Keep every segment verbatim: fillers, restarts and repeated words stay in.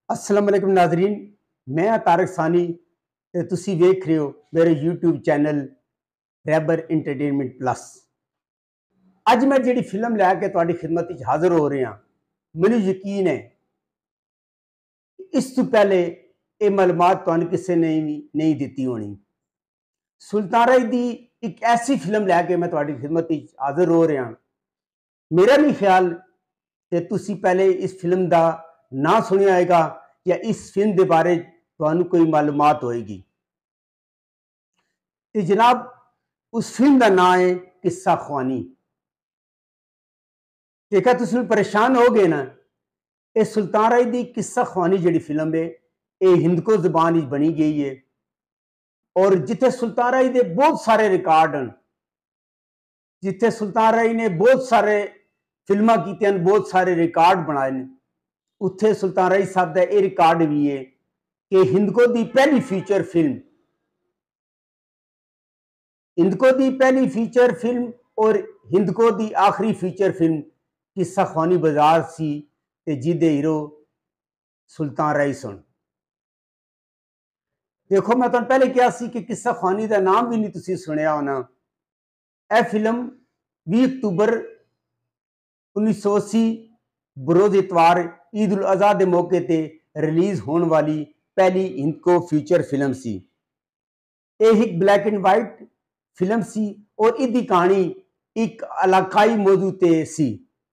अस्सलाम वालेकुम नाजरीन, मैं तारक सानी ते तुसी वेख रहे हो मेरे यूट्यूब चैनल रैबर इंटरटेनमेंट प्लस। अज मैं जी फिल्म लैके तुहाडी खिदमत विच हाज़र हो रहा, मैनू यकीन है इस तो पहले ये मालूमात तुहानू किसी ने भी नहीं दी होनी। सुल्तान राय दी एक ऐसी फिल्म लैके मैं तुहाडी खिदमत विच हाज़र हो रहा। मेरा नहीं ख्याल कि तुसी पहले इस फिल्म का ना सुनिया होगा या इस फिल्म के बारे तुहानू कोई मालूमात होएगी। तो जनाब उस फिल्म का नाम है किस्सा ख्वानी। देखा तुम परेशान हो गए ना, ये सुल्तान राय की किस्सा ख्वानी जी फिल्म है, ये हिंदको जबान बनी गई है और जिथे सुल्तान राय के बहुत सारे रिकॉर्ड हैं, जिथे सुल्तान राय ने बहुत सारे फिल्मां की, बहुत सारे रिकॉर्ड बनाए हैं, उत्थे सुल्तान राय साहब का यह रिकॉर्ड भी है कि हिंदको की पहली फीचर फिल्म हिंदको की पहली फीचर फिल्म और हिंदको की आखिरी फीचर फिल्म किस्सा ख्वानी बाजार सी ते जिदे हीरो सुल्तान राय सुन। देखो मैं तुहानू पहले कहा सी कि किस्सा ख्वानी का नाम भी नहीं तुसी सुनिया होना। यह फिल्म बीस अक्तूबर उन्नीस सौ अस्सी बरोज इतवार ईद उल अजहा के मौके ते रिलीज होने वाली पहली हिंदको फीचर फिल्म सी। यह एक ब्लैक एंड वाइट फिल्म सी और इसकी कहानी एक इलाकाई मौजू ते सी।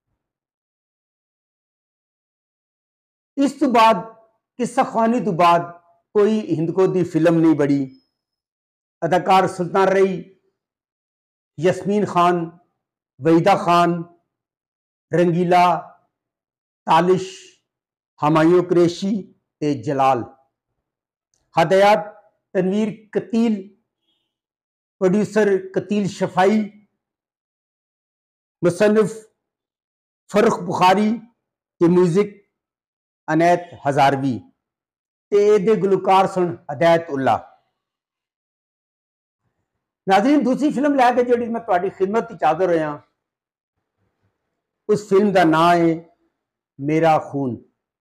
इस तो बाद किस्सा ख्वानी तो बाद कोई हिंदको की फिल्म नहीं बड़ी। अदाकार सुल्तान राय, यस्मीन खान, वहीदा खान, रंगीला, तालिश, हमायूं कुरैशी ते जलाल, हदायत तनवीर कतील, प्रोड्यूसर कतील शफाई, मुसन्निफ फरुख बुखारी के म्यूजिक अनैत हजारवी ते गुलकार सुन हदायत उल्ला। नाज़रीन दूसरी फिल्म लैके जी मैं तुहाडी खिदमत विच हाज़र होया, उस फिल्म का नाम है मेरा खून।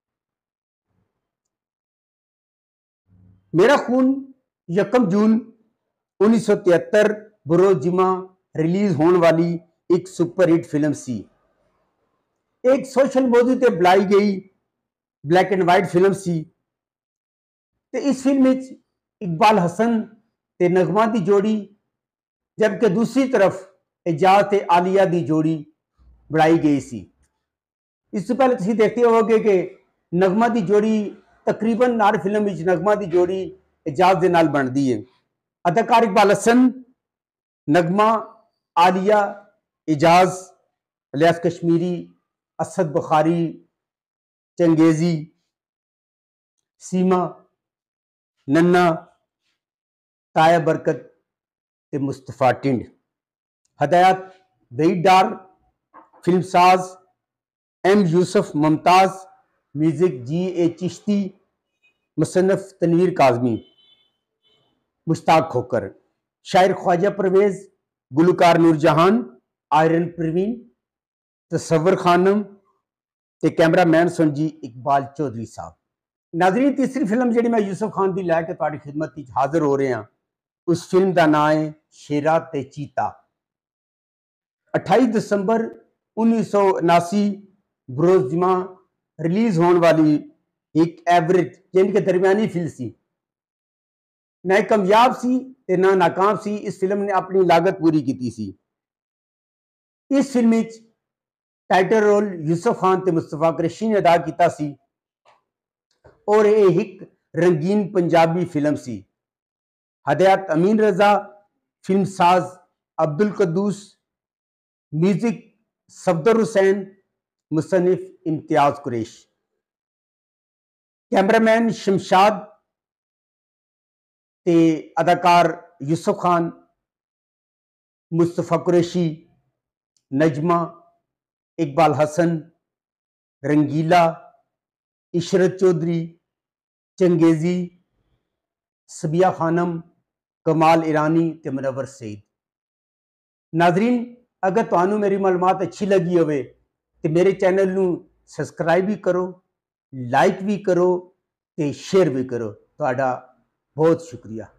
मेरा खून यकम जून उन्नीस सौ तिहत्तर बरोज जिमा रिलीज होने वाली एक सुपरहिट फिल्म सी। एक सोशल मौजू ते बुलाई गई ब्लैक एंड वाइट फिल्म सी। ते इस फिल्म में इकबाल हसन ते नगमा की जोड़ी, जबकि दूसरी तरफ एजाज ते आलिया की जोड़ी बनाई गई सी। इस पहले तुम देखते होगे कि नगमा की जोड़ी तकरीबन हर फिल्म में नगमा की जोड़ी एजाज के नाल बनती है। अदाकार इकबाल हसन, नगमा, आलिया, एजाज, इलियास कश्मीरी, असद बुखारी, चंगेजी, सीमा, नन्ना, ताया बरकत ते मुस्तफा टिंड। हदायत वहीद डार, फिल्मसाज M Yusuf Mumtaz, music G A Chishti, मुसन्नफ तनवीर काजमी, मुश्ताक खोकर, शायर ख्वाजा परवेज, गुलकार नूरजहान, आयरन प्रवीण, तसव्वुर खानम ते कैमरा मैन सुन जी इकबाल चौधरी साहब। नाज़रीन तीसरी फिल्म जी मैं यूसुफ खान की लैके तुहाडी खिदमत विच हाज़र हो रहा, उस फिल्म का नाम है शेरा ते चीता। अठाईस दिसंबर उन्नीस सौ उनासी बरोज जिमा रिलीज होने वाली एक एवरेज यानी कि दरमियानी फिल्म सी। ना कामयाब सी ते ना नाकाम सी। इस फिल्म ने अपनी लागत पूरी की सी। इस फिल्म में टाइटल रोल यूसुफ खान ते मुस्तफा कुरैशी ने अदा किया सी और यह एक रंगीन पंजाबी फिल्म सी। हदायत अमीन रजा, फिल्मसाज अब्दुल कद्दूस, म्यूजिक सफदर हुसैन, मुसन्निफ इम्तियाज कुरैश, कैमरामैन शमशाद ते अदाकार यूसुफ खान, मुस्तफा कुरैशी, नजमा, इकबाल हसन, रंगीला, इशरत चौधरी, चंगेजी, सबिया खानम, कमाल ईरानी ते मुनव्वर सईद। नाजरीन अगर तुहानू मेरी मालूमात अच्छी लगी होवे तो मेरे चैनल नू सब्सक्राइब भी करो, लाइक भी करो ਤੇ ਸ਼ੇਅਰ ਵੀ ਕਰੋ। ਤੁਹਾਡਾ ਬਹੁਤ ਸ਼ੁਕਰੀਆ।